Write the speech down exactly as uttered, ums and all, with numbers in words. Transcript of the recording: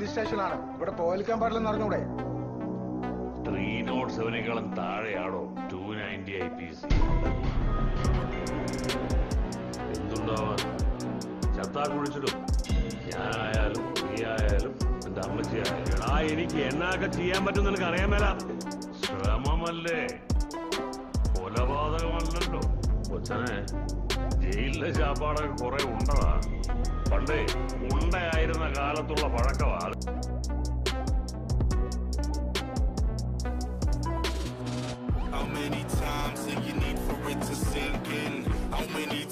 Police സ്റ്റേഷനാണ്. ഇവിടെ പോലിക്കാൻ പാടില്ലെന്ന് അറിഞ്ഞൂടെ? ത്രീ നോട്ട് സെവനേക്കാളും താഴെയാണോ two ninety I P C? എന്തുണ്ടാവാൻ? ചത്താ കുഴിച്ചിടും. ഞാനായാലും നീ ആയാലും എന്റെ അമ്മച്ചിയായാലും. ആ എനിക്ക് എന്നൊക്കെ ചെയ്യാൻ പറ്റും നിനക്ക് അറിയാൻ മേല. ശ്രമമല്ലേ, കൊലപാതകമല്ലല്ലോ. കൊച്ചനെ ജയിലിലെ ചാപ്പാടൊക്കെ കുറെ ഉണ്ടതാ. പണ്ടേ ഉണ്ടയായിരുന്ന കാലത്തുള്ള പഴക്കമാ. How many times do you need for it to sink in? How many